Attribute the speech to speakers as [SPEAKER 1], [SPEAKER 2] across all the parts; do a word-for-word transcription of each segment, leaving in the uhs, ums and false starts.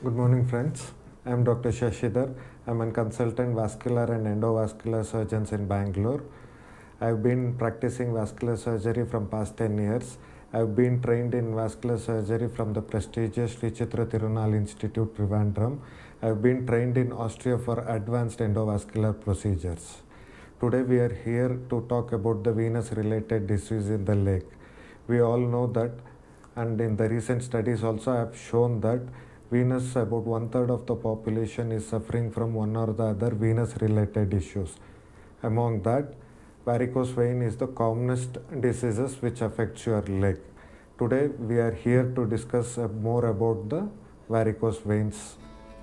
[SPEAKER 1] Good morning, friends. I am Doctor Shashidar. I am a consultant vascular and endovascular surgeons in Bangalore. I have been practicing vascular surgery from past ten years. I have been trained in vascular surgery from the prestigious Sri Chitra Tirunal Institute, Trivandrum. I have been trained in Austria for advanced endovascular procedures. Today we are here to talk about the venous related disease in the leg. We all know that, and in the recent studies also have shown that venous, about one third of the population is suffering from one or the other venous related issues. Among that, varicose vein is the commonest diseases which affects your leg. Today we are here to discuss more about the varicose veins.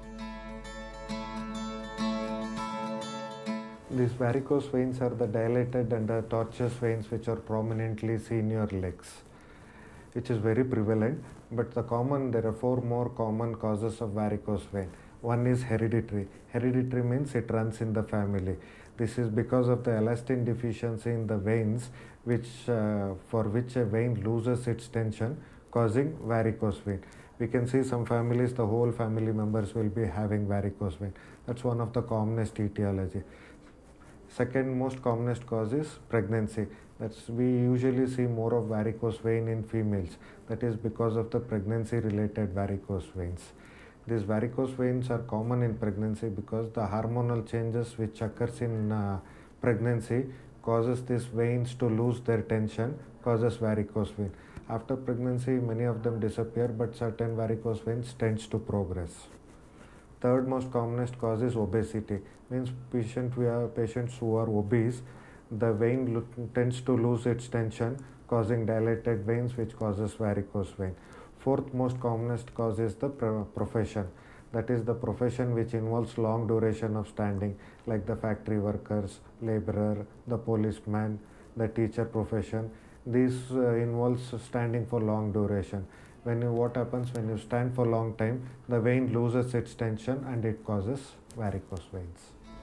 [SPEAKER 1] These varicose veins are the dilated and the tortuous veins which are prominently seen in your legs, which is very prevalent. But the common, there are four more common causes of varicose vein. One is hereditary. Hereditary means it runs in the family. This is because of the elastin deficiency in the veins, which uh, for which a vein loses its tension, causing varicose vein. We can see some families, the whole family members will be having varicose vein. That's one of the commonest etiology. Second most commonest cause is pregnancy. That's we usually see more of varicose vein in females. That is because of the pregnancy related varicose veins. These varicose veins are common in pregnancy because the hormonal changes which occurs in uh, pregnancy causes these veins to lose their tension, causes varicose vein. After pregnancy, many of them disappear, but certain varicose veins tends to progress. Third most commonest cause is obesity. Means patient we have patients who are obese, the vein lo- tends to lose its tension, causing dilated veins, which causes varicose vein. Fourth most commonest cause is the pro- profession. That is the profession which involves long duration of standing, like the factory workers, laborer, the policeman, the teacher profession. These uh, involves standing for long duration. When you, what happens when you stand for long time, the vein loses its tension and it causes varicose veins.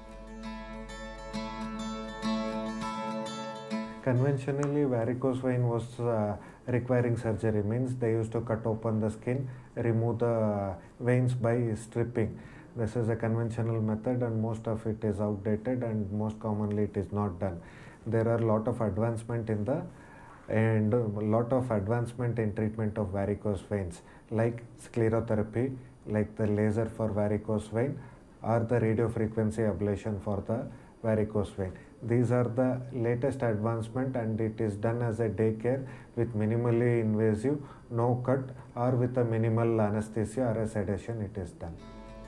[SPEAKER 1] Conventionally, varicose vein was uh, requiring surgery, means they used to cut open the skin, remove the veins by stripping. This is a conventional method and most of it is outdated and most commonly it is not done. There are a lot of advancement in the and a lot of advancement in treatment of varicose veins, like sclerotherapy, like the laser for varicose vein, or the radiofrequency ablation for the varicose vein. These are the latest advancement and it is done as a day care with minimally invasive, no cut, or with a minimal anesthesia or a sedation it is done.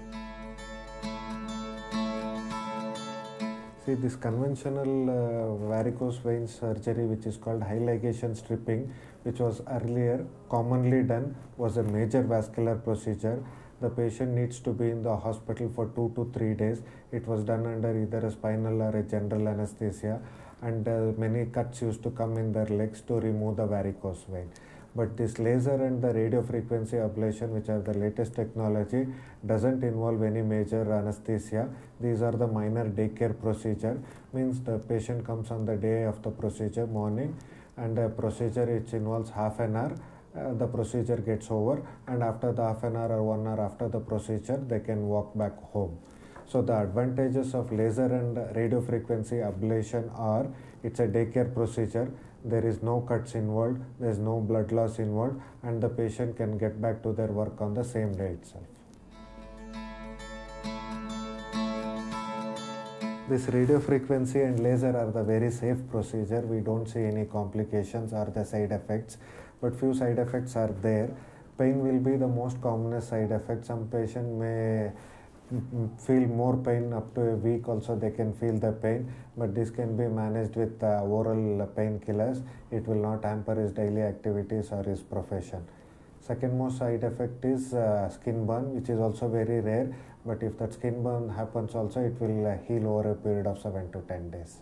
[SPEAKER 1] See, this conventional uh, varicose vein surgery, which is called high ligation stripping, which was earlier commonly done, was a major vascular procedure. The patient needs to be in the hospital for two to three days. It was done under either a spinal or a general anesthesia, and uh, many cuts used to come in their legs to remove the varicose vein. But this laser and the radiofrequency ablation, which are the latest technology, doesn't involve any major anesthesia. These are the minor daycare procedure. Means the patient comes on the day of the procedure morning, and the procedure which involves half an hour. Uh, the procedure gets over, and after the half an hour or one hour after the procedure, they can walk back home. So the advantages of laser and radiofrequency ablation are, it's a daycare procedure. There is no cuts involved, there is no blood loss involved, and the patient can get back to their work on the same day itself. This radiofrequency and laser are the very safe procedure. We don't see any complications or the side effects, but few side effects are there. Pain will be the most commonest side effect. Some patient may feel more pain up to a week also, they can feel the pain, but this can be managed with uh, oral painkillers. It will not hamper his daily activities or his profession. Second most side effect is uh, skin burn, which is also very rare, but if that skin burn happens also, it will uh, heal over a period of seven to ten days.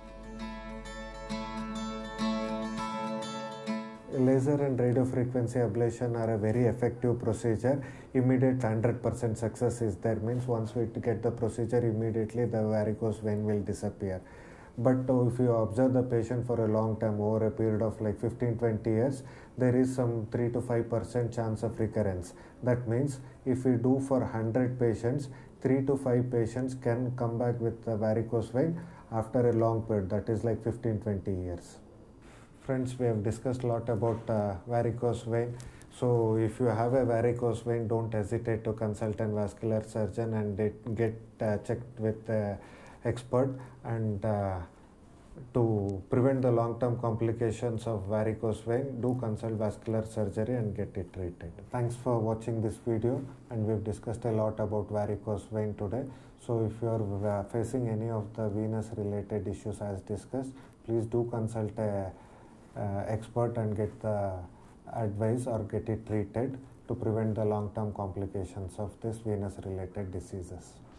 [SPEAKER 1] Laser and radiofrequency ablation are a very effective procedure. Immediate one hundred percent success is there. Means once we get the procedure, immediately the varicose vein will disappear. But uh, if you observe the patient for a long time, over a period of like fifteen to twenty years, there is some three to five percent chance of recurrence. That means if we do for one hundred patients, three to five patients can come back with a varicose vein after a long period, that is like fifteen to twenty years. Friends, we have discussed a lot about uh, varicose vein. So if you have a varicose vein, don't hesitate to consult a vascular surgeon and it, get uh, checked with an expert, and uh, to prevent the long-term complications of varicose vein, do consult vascular surgery and get it treated. Thanks for watching this video, and we've discussed a lot about varicose vein today. So if you are uh, facing any of the venous related issues as discussed, please do consult a uh, expert and get the advice or get it treated to prevent the long-term complications of this venous related diseases.